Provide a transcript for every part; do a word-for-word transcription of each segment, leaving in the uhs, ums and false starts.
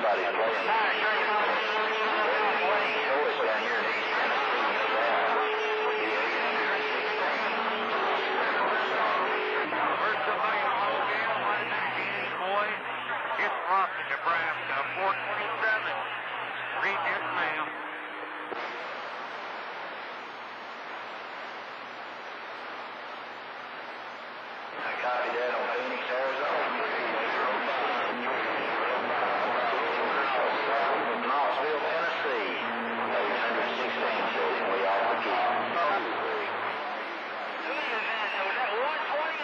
somebody's playing. Choice down here in East First somebody on the game, one nineteen, boy. It's Rocky, Nebraska, four twenty-seven. Read this, ma'am. I copied that on Phoenix, Arizona. Knoxville, Tennessee. eight hundred sixteen, so we all the key. Who is that? Was that one twenty?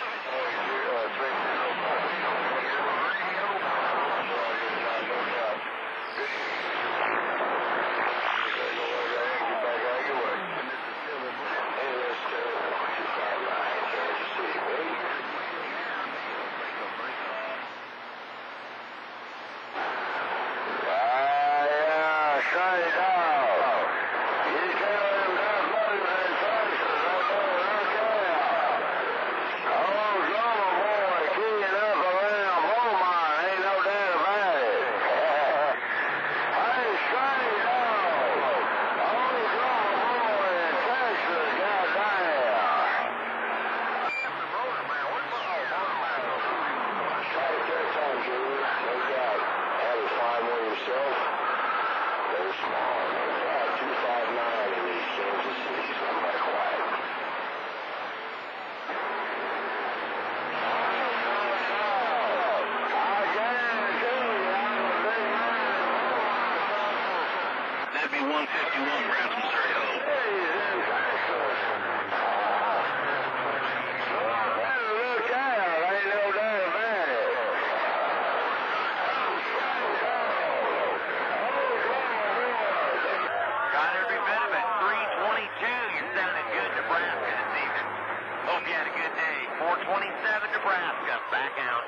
That'd be one fifty-one, Branson, Missouri, home. Look out, ain't no doubt about it. Got every bit of it. three twenty-two. You sounded good, Nebraska, this evening. Hope you had a good day. four twenty-seven, Nebraska. Back out.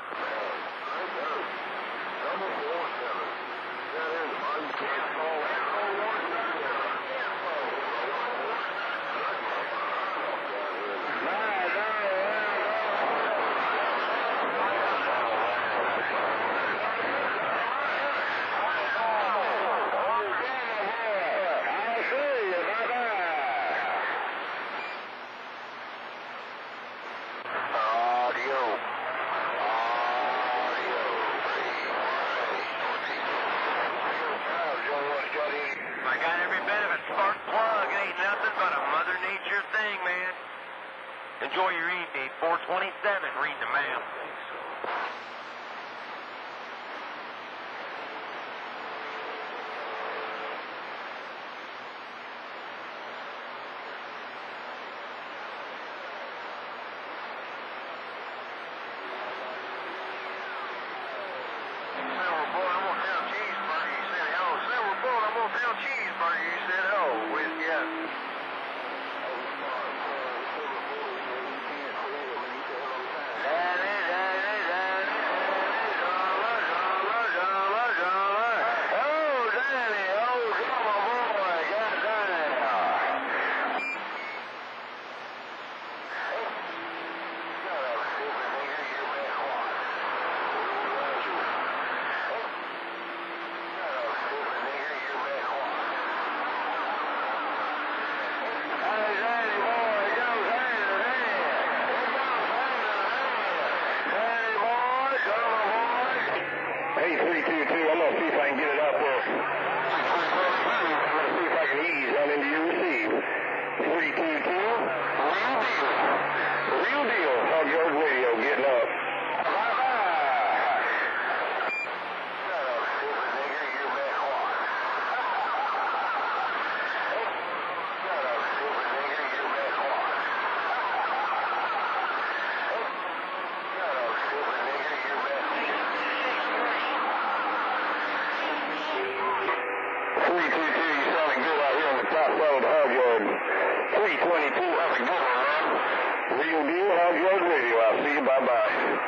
I got every bit of it. Spark plug. It ain't nothing but a Mother Nature thing, man. Enjoy your evening. four twenty-seven. Read the map. Cheeseburger, you said, oh, with you. Hey, three two two, I'm going to see if I can get it up there. I'm going to see if I can ease on into your receive. three two two, real deal. Real deal. Hog Yard Radio getting up. three two two, you sounding good out here on the top road, Hog Yard. three twenty-two, have a good one, man. Real deal, Hog Yard Radio. I'll see you. Bye-bye.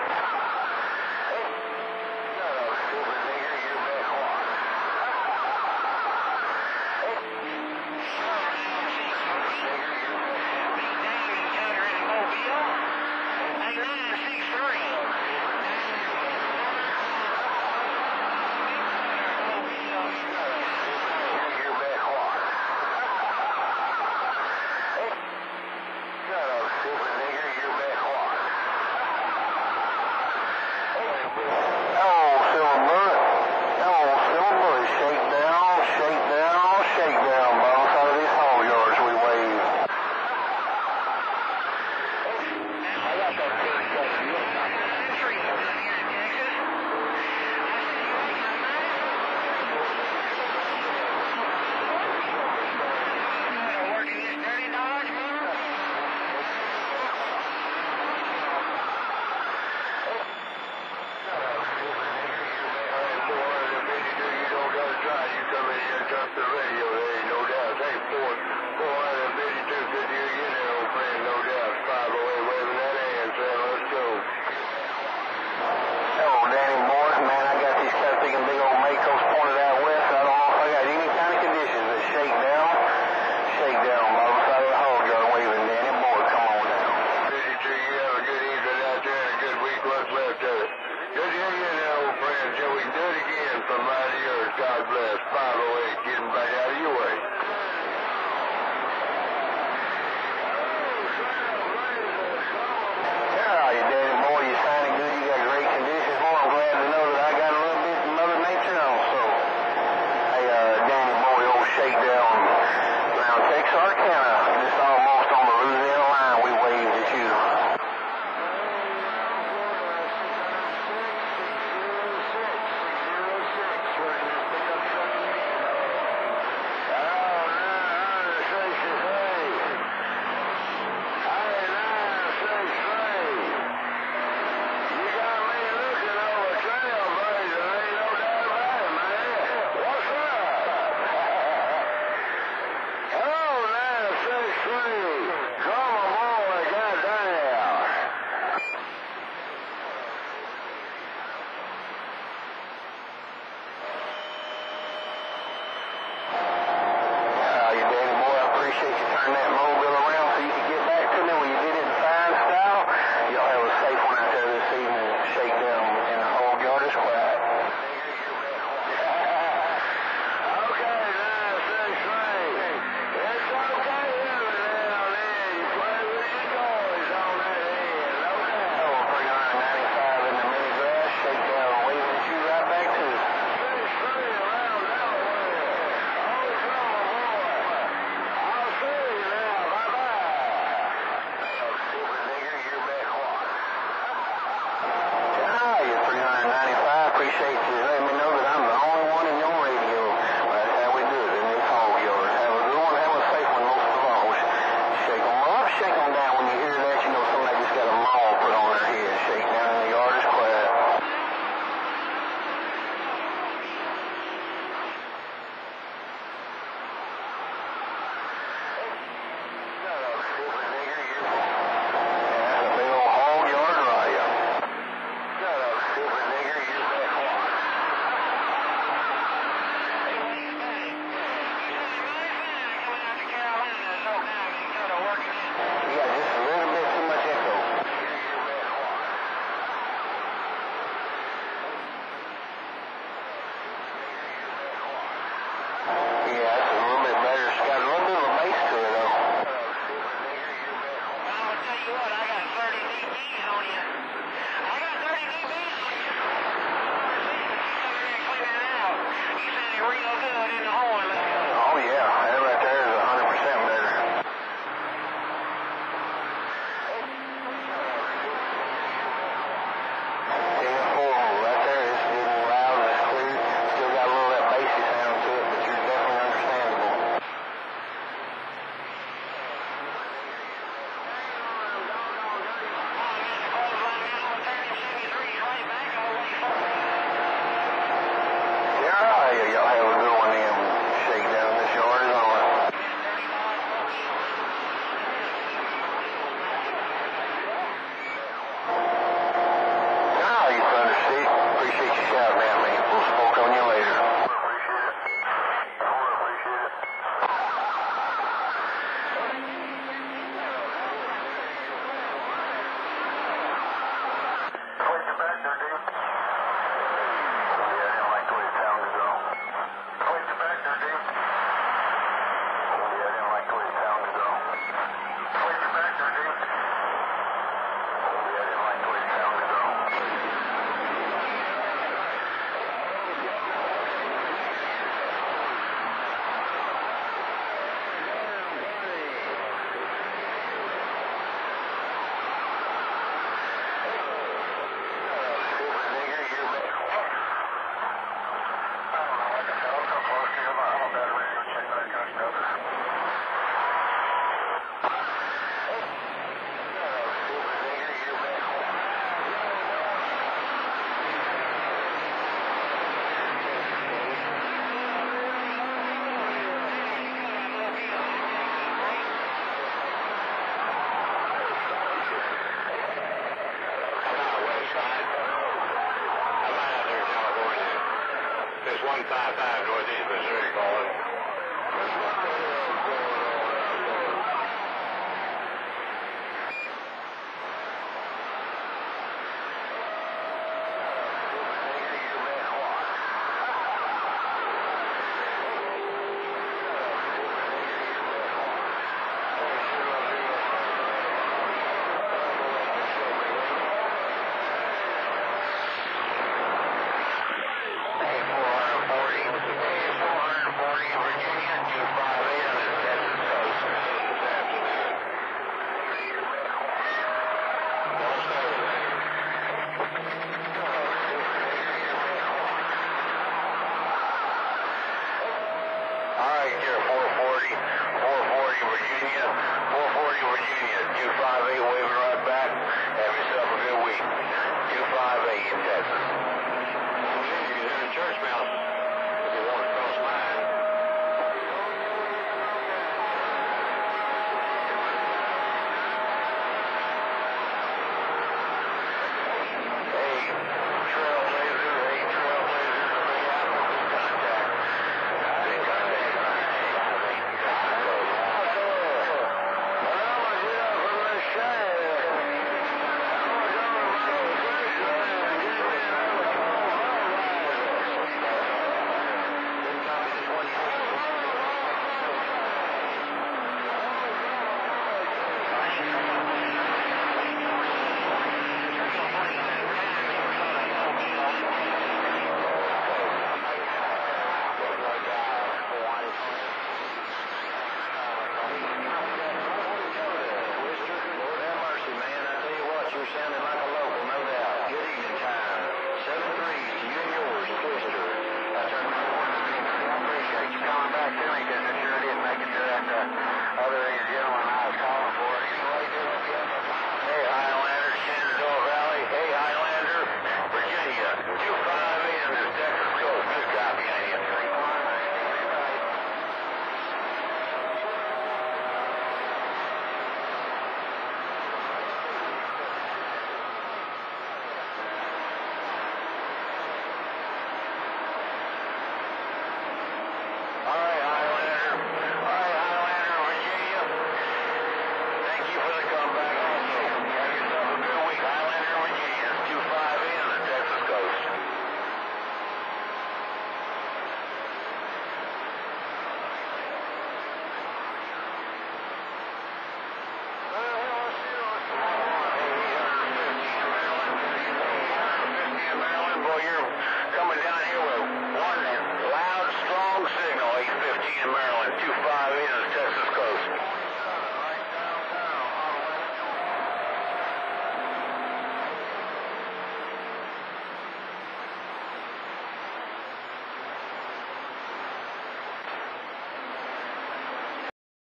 Barnett Mobile